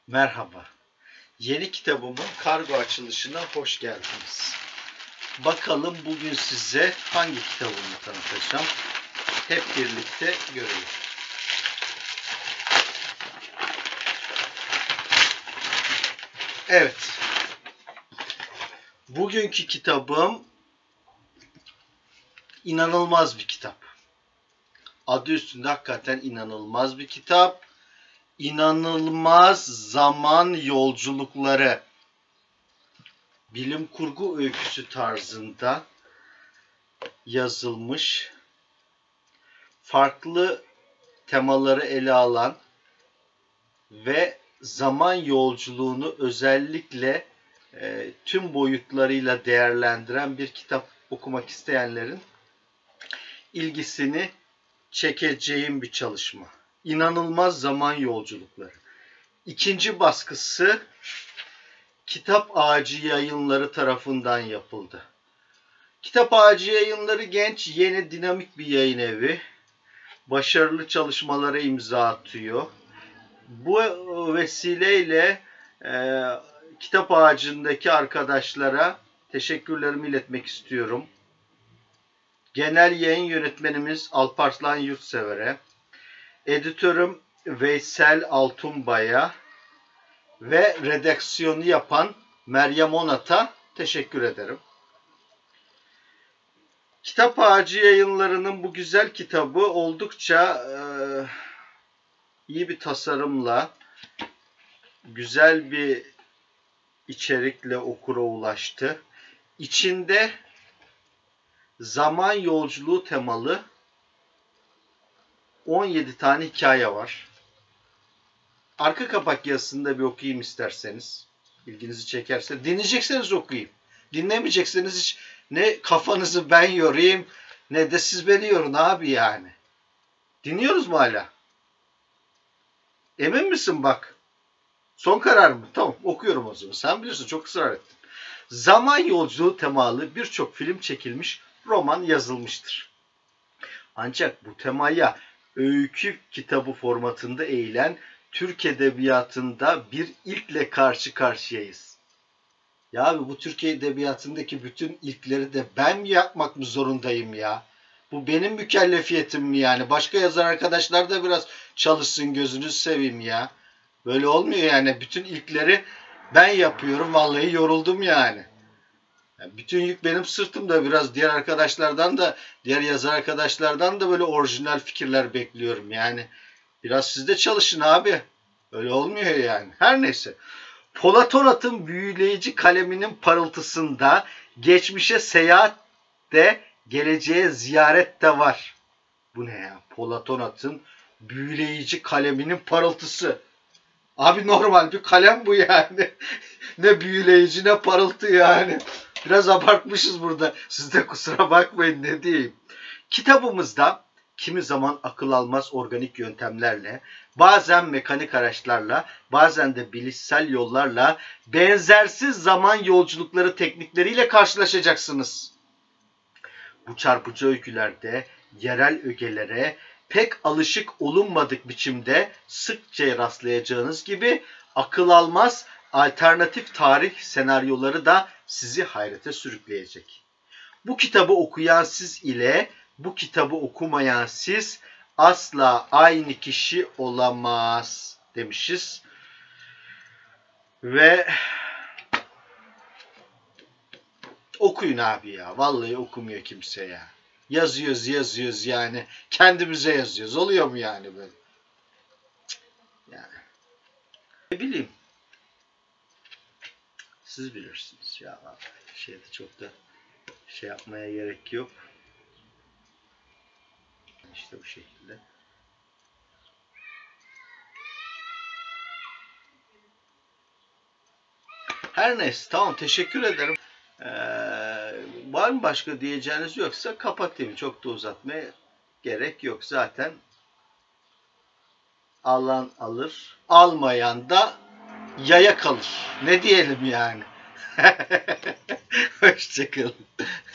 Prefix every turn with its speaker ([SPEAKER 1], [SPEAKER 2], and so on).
[SPEAKER 1] Merhaba. Yeni kitabımın kargo açılışına hoş geldiniz. Bakalım bugün size hangi kitabımı tanıtacağım. Hep birlikte görelim. Evet. Bugünkü kitabım inanılmaz bir kitap. Adı üstünde hakikaten inanılmaz bir kitap. İnanılmaz zaman yolculukları. Bilim kurgu öyküsü tarzında yazılmış, farklı temaları ele alan ve zaman yolculuğunu özellikle tüm boyutlarıyla değerlendiren bir kitap okumak isteyenlerin ilgisini çekeceğim bir çalışma. İnanılmaz zaman yolculukları. İkinci baskısı Kitap Ağacı Yayınları tarafından yapıldı. Kitap Ağacı Yayınları genç, yeni, dinamik bir yayın evi. Başarılı çalışmalara imza atıyor. Bu vesileyle Kitap Ağacı'ndaki arkadaşlara teşekkürlerimi iletmek istiyorum. Genel yayın yönetmenimiz Alparslan Yurtsever'e, editörüm Veysel Altunbay'a ve redaksiyonu yapan Meryem Onat'a teşekkür ederim. Kitap Ağacı Yayınları'nın bu güzel kitabı oldukça iyi bir tasarımla, güzel bir içerikle okura ulaştı. İçinde zaman yolculuğu temalı 17 tane hikaye var. Arka kapak yazısında bir okuyayım isterseniz. İlginizi çekerse. Dinleyecekseniz okuyayım. Dinlemeyecekseniz hiç ne kafanızı ben yorayım ne de siz beni yorun abi yani. Dinliyoruz mu hala? Emin misin bak? Son karar mı? Tamam okuyorum o zaman. Sen biliyorsun çok ısrar ettin. Zaman yolculuğu temalı birçok film çekilmiş, roman yazılmıştır. Ancak bu temaya öykü kitabı formatında eğilen Türk Edebiyatı'nda bir ilkle karşı karşıyayız. Ya abi bu Türkiye Edebiyatı'ndaki bütün ilkleri de ben mi yapmak mı zorundayım ya? Bu benim mükellefiyetim mi yani? Başka yazar arkadaşlar da biraz çalışsın gözünüzü seveyim ya. Böyle olmuyor yani. Bütün ilkleri ben yapıyorum. Vallahi yoruldum yani. Bütün yük benim sırtımda. Biraz diğer arkadaşlardan da, diğer yazar arkadaşlardan da böyle orijinal fikirler bekliyorum yani. Biraz siz de çalışın abi. Öyle olmuyor yani. Her neyse. Polat Onat'ın büyüleyici kaleminin parıltısında geçmişe seyahat de geleceğe ziyaret de var. Bu ne ya? Polat Onat'ın büyüleyici kaleminin parıltısı. Abi normal bir kalem bu yani. Ne büyüleyici ne parıltı yani. Biraz abartmışız burada. Siz de kusura bakmayın ne diyeyim. Kitabımızda kimi zaman akıl almaz organik yöntemlerle, bazen mekanik araçlarla, bazen de bilişsel yollarla benzersiz zaman yolculukları teknikleriyle karşılaşacaksınız. Bu çarpıcı öykülerde yerel ögelere pek alışık olunmadık biçimde sıkça rastlayacağınız gibi akıl almaz alternatif tarih senaryoları da sizi hayrete sürükleyecek. Bu kitabı okuyan siz ile bu kitabı okumayan siz asla aynı kişi olamaz demişiz. Ve okuyun abi ya. Vallahi okumuyor kimse ya. Yazıyoruz yani. Kendimize yazıyoruz. Oluyor mu yani böyle? Yani. Ne bileyim. Siz bilirsiniz ya. Şeyde çok da şey yapmaya gerek yok. İşte bu şekilde. Her neyse tamam teşekkür ederim. Var mı başka diyeceğiniz yoksa kapatayım. Çok da uzatmaya gerek yok. Zaten alan alır. Almayan da yaya kalır. Ne diyelim yani. Hoşçakalın.